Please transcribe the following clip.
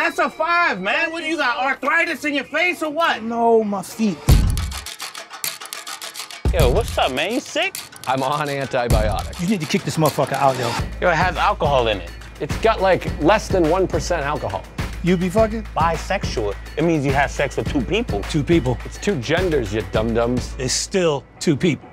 That's a 5, man. What, you got arthritis in your face or what? No, my feet. Yo, what's up, man? You sick? I'm on antibiotics. You need to kick this motherfucker out, yo. Yo, it has alcohol in it. It's got like less than 1% alcohol. You be fucking? Bisexual. It means you have sex with 2 people. 2 people. It's 2 genders, you dum-dums. It's still 2 people.